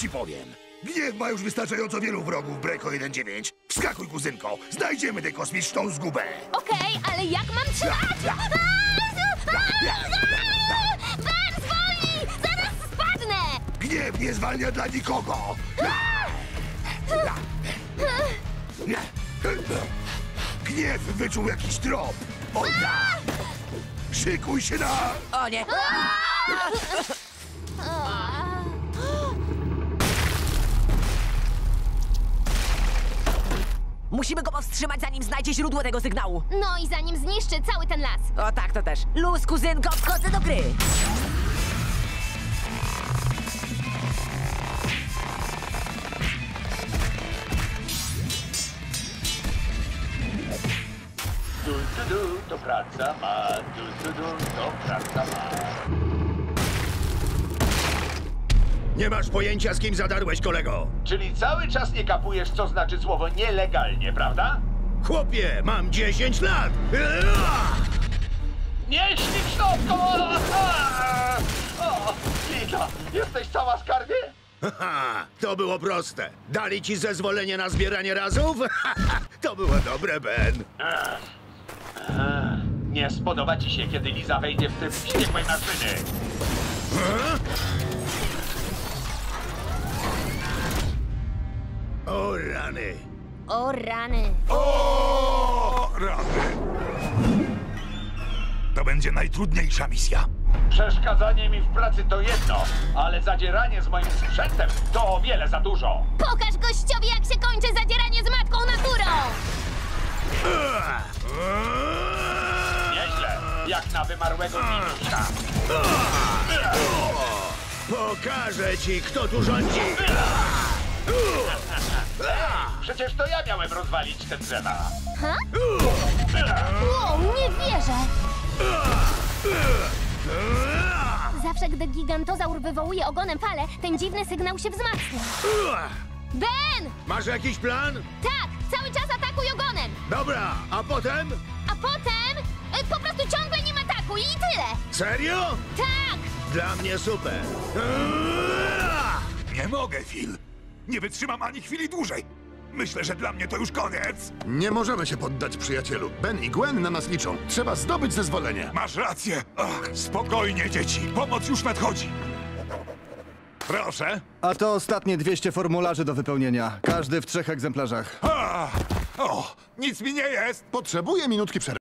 ci powiem. Gniew ma już wystarczająco wielu wrogów, Breko 1-9. Wskakuj, kuzynko, znajdziemy tę kosmiczną zgubę. Okej, ale jak mam trzymać? Ben, zwolnij! Zaraz spadnę! Gniew nie zwalnia dla nikogo. Gniew wyczuł jakiś trop. O ja! Szykuj się na... O nie! Musimy go powstrzymać, zanim znajdzie źródło tego sygnału. No i zanim zniszczy cały ten las. O tak, to też. Luz, kuzynko, wchodzę do gry. To praca ma, to praca ma. Nie masz pojęcia, z kim zadarłeś, kolego. Czyli cały czas nie kapujesz, co znaczy słowo nielegalnie, prawda? Chłopie, mam 10 lat. Nieślicznosko! O, Lita, jesteś cała skarbie? Haha, to było proste. Dali ci zezwolenie na zbieranie razów? To było dobre, Ben. Nie spodoba ci się, kiedy Liza wejdzie w typ wściekłej maszyny. O rany. O rany. O rany. To będzie najtrudniejsza misja. Przeszkadzanie mi w pracy to jedno, ale zadzieranie z moim sprzętem to o wiele za dużo. Pokaż gościowi, jak się kończy zadzieranie z matką naturą! Nieźle, jak na wymarłego minusia. Pokażę ci, kto tu rządzi. Przecież to ja miałem rozwalić te drzewa. Ha? Wow, nie wierzę! Zawsze, gdy gigantozaur wywołuje ogonem falę, ten dziwny sygnał się wzmacnia. Ben! Masz jakiś plan? Tak! Cały czas atakuj ogonem! Dobra, a potem? A potem po prostu ciągle nim atakuj i tyle! Serio? Tak! Dla mnie super. Nie mogę, Phil. Nie wytrzymam ani chwili dłużej. Myślę, że dla mnie to już koniec. Nie możemy się poddać, przyjacielu. Ben i Gwen na nas liczą. Trzeba zdobyć zezwolenie. Masz rację. Ach, spokojnie, dzieci. Pomoc już nadchodzi. Proszę. A to ostatnie 200 formularzy do wypełnienia. Każdy w 3 egzemplarzach. O, nic mi nie jest. Potrzebuję minutki przerwy.